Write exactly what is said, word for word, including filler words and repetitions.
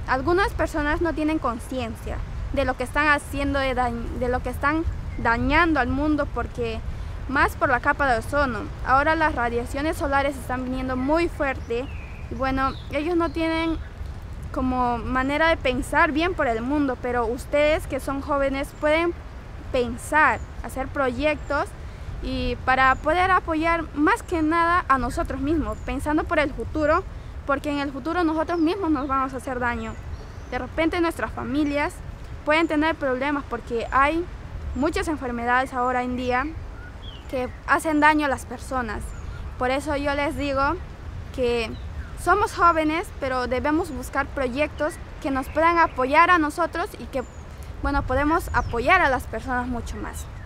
algunas personas no tienen conciencia de lo que están haciendo, de, de lo que están dañando al mundo, porque más por la capa de ozono. Ahora las radiaciones solares están viniendo muy fuerte y bueno, ellos no tienen como manera de pensar bien por el mundo, pero ustedes que son jóvenes pueden pensar, hacer proyectos y para poder apoyar más que nada a nosotros mismos, pensando por el futuro, porque en el futuro nosotros mismos nos vamos a hacer daño. De repente nuestras familias pueden tener problemas porque hay muchas enfermedades ahora en día que hacen daño a las personas. Por eso yo les digo que somos jóvenes, pero debemos buscar proyectos que nos puedan apoyar a nosotros y que, bueno, podemos apoyar a las personas mucho más.